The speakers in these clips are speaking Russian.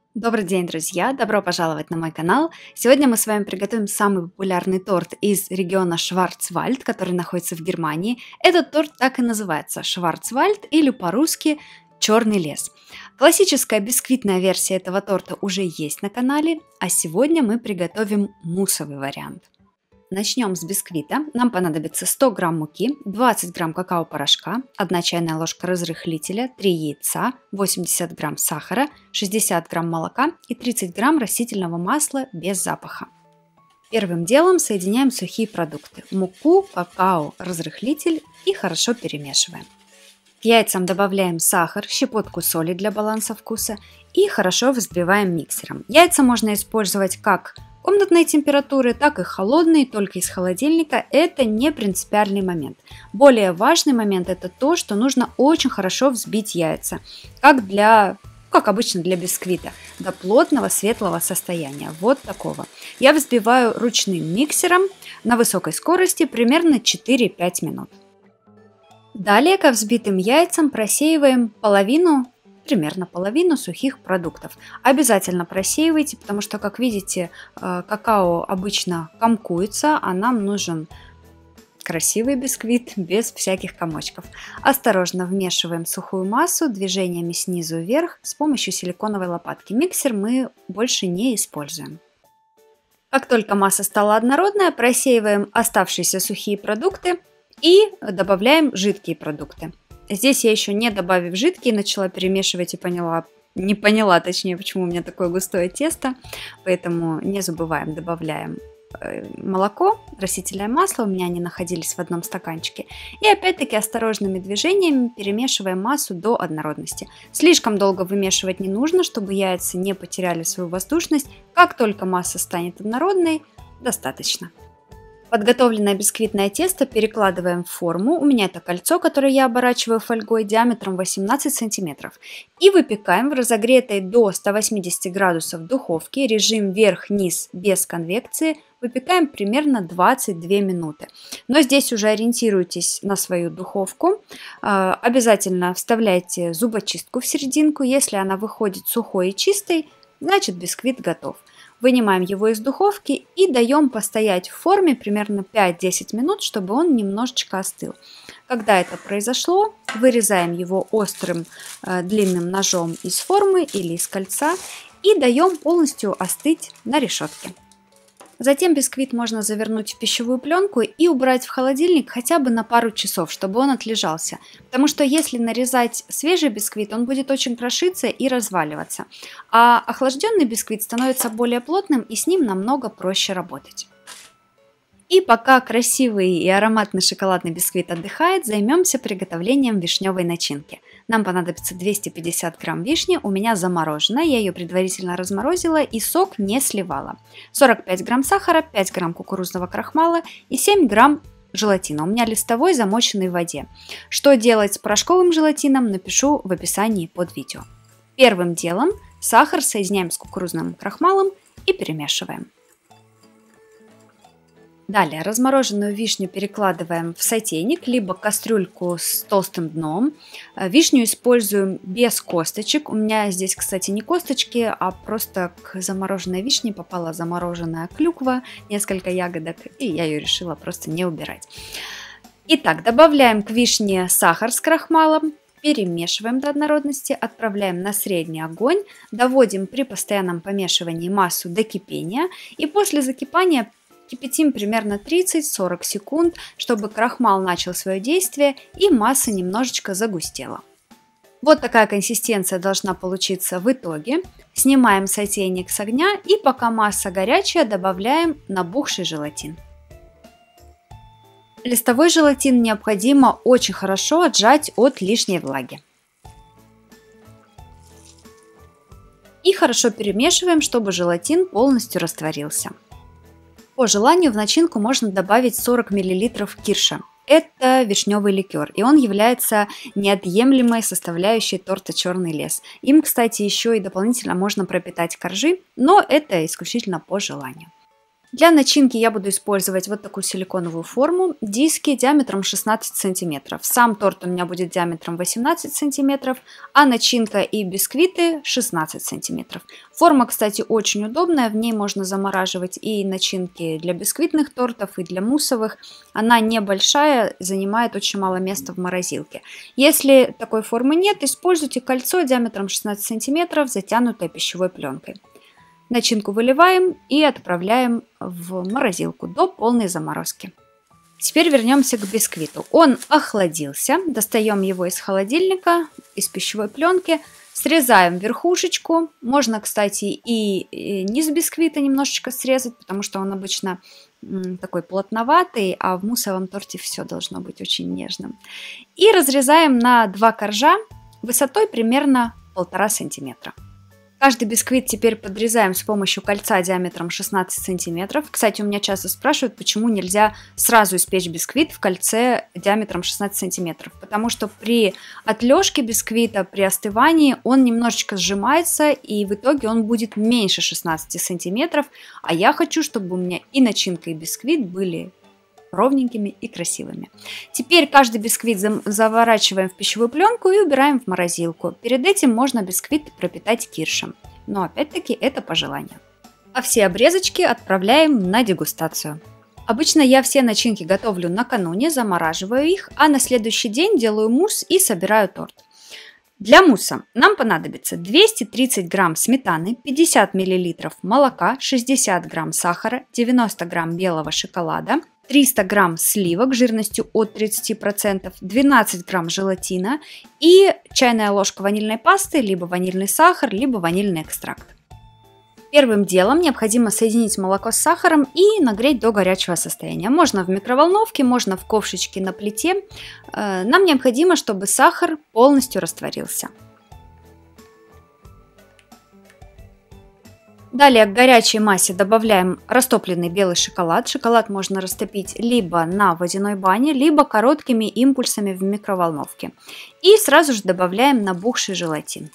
Добрый день, друзья! Добро пожаловать на мой канал! Сегодня мы с вами приготовим самый популярный торт из региона Шварцвальд, который находится в Германии. Этот торт так и называется – Шварцвальд или по-русски «Черный лес». Классическая бисквитная версия этого торта уже есть на канале, а сегодня мы приготовим муссовый вариант. Начнем с бисквита. Нам понадобится 100 грамм муки, 20 грамм какао-порошка, 1 чайная ложка разрыхлителя, 3 яйца, 80 грамм сахара, 60 грамм молока и 30 грамм растительного масла без запаха. Первым делом соединяем сухие продукты – муку, какао, разрыхлитель и хорошо перемешиваем. К яйцам добавляем сахар, щепотку соли для баланса вкуса и хорошо взбиваем миксером. Яйца можно использовать как комнатной температуры, так и холодные, только из холодильника. Это не принципиальный момент. Более важный момент – это то, что нужно очень хорошо взбить яйца, как обычно для бисквита, до плотного светлого состояния, вот такого. Я взбиваю ручным миксером на высокой скорости примерно 4-5 минут. Далее ко взбитым яйцам просеиваем примерно половину сухих продуктов. Обязательно просеивайте, потому что, как видите, какао обычно комкуется, а нам нужен красивый бисквит без всяких комочков. Осторожно вмешиваем сухую массу движениями снизу вверх с помощью силиконовой лопатки. Миксер мы больше не используем. Как только масса стала однородная, просеиваем оставшиеся сухие продукты и добавляем жидкие продукты. Здесь я еще не добавив жидкие, начала перемешивать и не поняла, точнее, почему у меня такое густое тесто. Поэтому не забываем, добавляем молоко, растительное масло, у меня они находились в одном стаканчике. И опять-таки осторожными движениями перемешиваем массу до однородности. Слишком долго вымешивать не нужно, чтобы яйца не потеряли свою воздушность. Как только масса станет однородной, достаточно. Подготовленное бисквитное тесто перекладываем в форму, у меня это кольцо, которое я оборачиваю фольгой диаметром 18 см, и выпекаем в разогретой до 180 градусов духовке, режим вверх-вниз без конвекции, выпекаем примерно 22 минуты. Но здесь уже ориентируйтесь на свою духовку, обязательно вставляйте зубочистку в серединку, если она выходит сухой и чистой, значит бисквит готов. Вынимаем его из духовки и даем постоять в форме примерно 5-10 минут, чтобы он немножечко остыл. Когда это произошло, вырезаем его острым длинным ножом из формы или из кольца и даем полностью остыть на решетке. Затем бисквит можно завернуть в пищевую пленку и убрать в холодильник хотя бы на пару часов, чтобы он отлежался. Потому что если нарезать свежий бисквит, он будет очень крошиться и разваливаться. А охлажденный бисквит становится более плотным и с ним намного проще работать. И пока красивый и ароматный шоколадный бисквит отдыхает, займемся приготовлением вишневой начинки. Нам понадобится 250 грамм вишни, у меня замороженная, я ее предварительно разморозила и сок не сливала. 45 грамм сахара, 5 грамм кукурузного крахмала и 7 грамм желатина. У меня листовой, замоченный в воде. Что делать с порошковым желатином, напишу в описании под видео. Первым делом сахар соединяем с кукурузным крахмалом и перемешиваем. Далее размороженную вишню перекладываем в сотейник, либо кастрюльку с толстым дном. Вишню используем без косточек. У меня здесь, кстати, не косточки, а просто к замороженной вишне попала замороженная клюква, несколько ягодок, и я ее решила просто не убирать. Итак, добавляем к вишне сахар с крахмалом. Перемешиваем до однородности, отправляем на средний огонь, доводим при постоянном помешивании массу до кипения и после закипания кипятим примерно 30-40 секунд, чтобы крахмал начал свое действие и масса немножечко загустела. Вот такая консистенция должна получиться в итоге. Снимаем сотейник с огня и пока масса горячая, добавляем набухший желатин. Листовой желатин необходимо очень хорошо отжать от лишней влаги. И хорошо перемешиваем, чтобы желатин полностью растворился. По желанию в начинку можно добавить 40 мл кирша. Это вишневый ликер, и он является неотъемлемой составляющей торта «Черный лес». Им, кстати, еще и дополнительно можно пропитать коржи, но это исключительно по желанию. Для начинки я буду использовать вот такую силиконовую форму, диски диаметром 16 сантиметров. Сам торт у меня будет диаметром 18 сантиметров, а начинка и бисквиты 16 сантиметров. Форма, кстати, очень удобная, в ней можно замораживать и начинки для бисквитных тортов, и для муссовых. Она небольшая, занимает очень мало места в морозилке. Если такой формы нет, используйте кольцо диаметром 16 сантиметров, затянутое пищевой пленкой. Начинку выливаем и отправляем в морозилку до полной заморозки. Теперь вернемся к бисквиту. Он охладился. Достаем его из холодильника, из пищевой пленки. Срезаем верхушечку. Можно, кстати, и низ бисквита немножечко срезать, потому что он обычно такой плотноватый, а в муссовом торте все должно быть очень нежным. И разрезаем на 2 коржа высотой примерно 1,5 сантиметра. Каждый бисквит теперь подрезаем с помощью кольца диаметром 16 сантиметров. Кстати, у меня часто спрашивают, почему нельзя сразу испечь бисквит в кольце диаметром 16 сантиметров. Потому что при отлежке бисквита, при остывании он немножечко сжимается, и в итоге он будет меньше 16 сантиметров. А я хочу, чтобы у меня и начинка, и бисквит были ровненькими и красивыми. Теперь каждый бисквит заворачиваем в пищевую пленку и убираем в морозилку. Перед этим можно бисквит пропитать киршем, но опять-таки это по желанию. А все обрезочки отправляем на дегустацию. Обычно я все начинки готовлю накануне, замораживаю их, а на следующий день делаю мусс и собираю торт. Для мусса нам понадобится 230 грамм сметаны, 50 мл молока, 60 грамм сахара, 90 грамм белого шоколада, 300 грамм сливок жирностью от 30%, 12 грамм желатина и чайная ложка ванильной пасты, либо ванильный сахар, либо ванильный экстракт. Первым делом необходимо соединить молоко с сахаром и нагреть до горячего состояния. Можно в микроволновке, можно в ковшичке на плите. Нам необходимо, чтобы сахар полностью растворился. Далее к горячей массе добавляем растопленный белый шоколад. Шоколад можно растопить либо на водяной бане, либо короткими импульсами в микроволновке. И сразу же добавляем набухший желатин.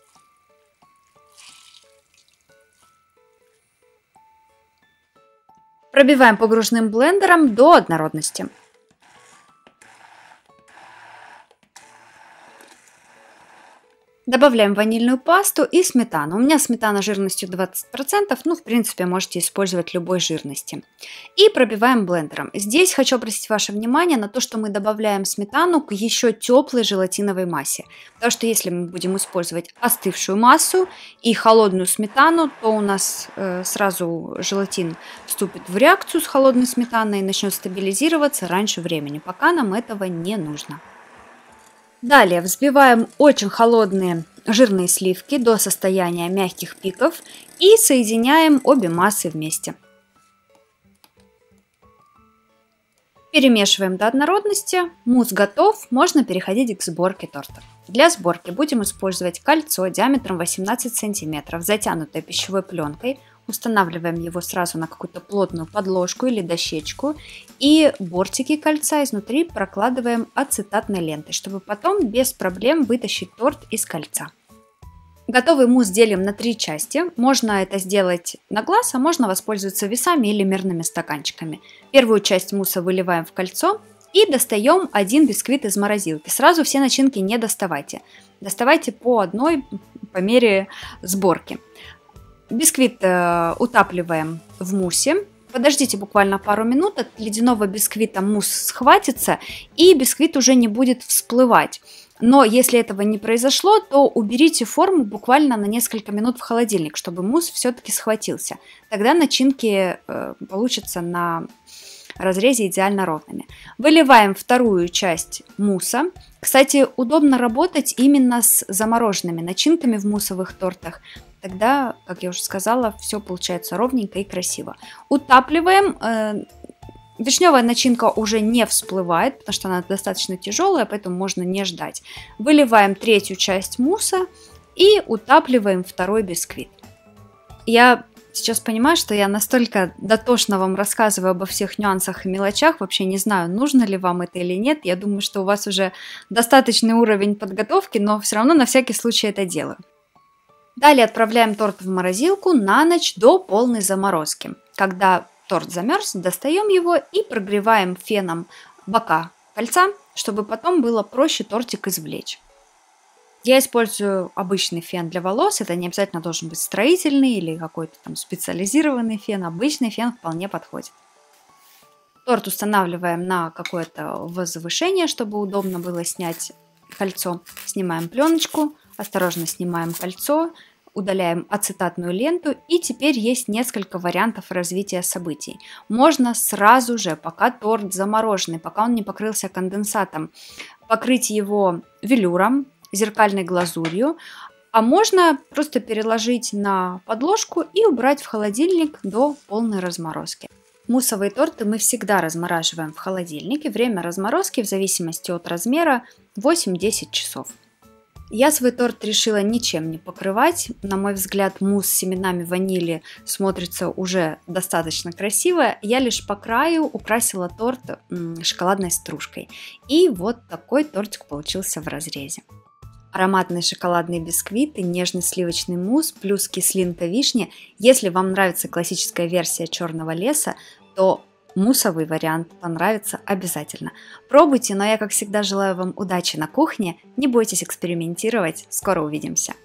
Пробиваем погружным блендером до однородности. Добавляем ванильную пасту и сметану. У меня сметана жирностью 20%, ну, в принципе, можете использовать любой жирности. И пробиваем блендером. Здесь хочу обратить ваше внимание на то, что мы добавляем сметану к еще теплой желатиновой массе. Потому что если мы будем использовать остывшую массу и холодную сметану, то у нас сразу желатин вступит в реакцию с холодной сметаной и начнет стабилизироваться раньше времени. Пока нам этого не нужно. Далее взбиваем очень холодные жирные сливки до состояния мягких пиков и соединяем обе массы вместе. Перемешиваем до однородности. Мусс готов, можно переходить к сборке торта. Для сборки будем использовать кольцо диаметром 18 см, затянутое пищевой пленкой. Устанавливаем его сразу на какую-то плотную подложку или дощечку. И бортики кольца изнутри прокладываем ацетатной лентой, чтобы потом без проблем вытащить торт из кольца. Готовый мусс делим на 3 части. Можно это сделать на глаз, а можно воспользоваться весами или мерными стаканчиками. Первую часть мусса выливаем в кольцо и достаем один бисквит из морозилки. Сразу все начинки не доставайте. Доставайте по одной по мере сборки. Бисквит утапливаем в муссе. Подождите буквально пару минут, от ледяного бисквита мусс схватится и бисквит уже не будет всплывать. Но если этого не произошло, то уберите форму буквально на несколько минут в холодильник, чтобы мусс все-таки схватился. Тогда начинки получатся на разрезе идеально ровными. Выливаем вторую часть мусса. Кстати, удобно работать именно с замороженными начинками в муссовых тортах. Тогда, как я уже сказала, все получается ровненько и красиво. Утапливаем. Вишневая начинка уже не всплывает, потому что она достаточно тяжелая, поэтому можно не ждать. Выливаем третью часть мусса и утапливаем второй бисквит. Я сейчас понимаю, что я настолько дотошно вам рассказываю обо всех нюансах и мелочах, вообще не знаю, нужно ли вам это или нет. Я думаю, что у вас уже достаточный уровень подготовки, но все равно на всякий случай это делаю. Далее отправляем торт в морозилку на ночь до полной заморозки. Когда торт замерз, достаем его и прогреваем феном бока кольца, чтобы потом было проще тортик извлечь. Я использую обычный фен для волос, это не обязательно должен быть строительный или какой-то там специализированный фен, обычный фен вполне подходит. Торт устанавливаем на какое-то возвышение, чтобы удобно было снять кольцо. Снимаем пленочку, осторожно снимаем кольцо, удаляем ацетатную ленту, и теперь есть несколько вариантов развития событий. Можно сразу же, пока торт замороженный, пока он не покрылся конденсатом, покрыть его велюром, зеркальной глазурью, а можно просто переложить на подложку и убрать в холодильник до полной разморозки. Муссовые торты мы всегда размораживаем в холодильнике. Время разморозки в зависимости от размера 8-10 часов. Я свой торт решила ничем не покрывать. На мой взгляд, мусс с семенами ванили смотрится уже достаточно красиво. Я лишь по краю украсила торт шоколадной стружкой. И вот такой тортик получился в разрезе. Ароматные шоколадные бисквиты, нежный сливочный мусс плюс кислинка вишни. Если вам нравится классическая версия черного леса, то муссовый вариант понравится обязательно. Пробуйте, но я, как всегда, желаю вам удачи на кухне. Не бойтесь экспериментировать. Скоро увидимся.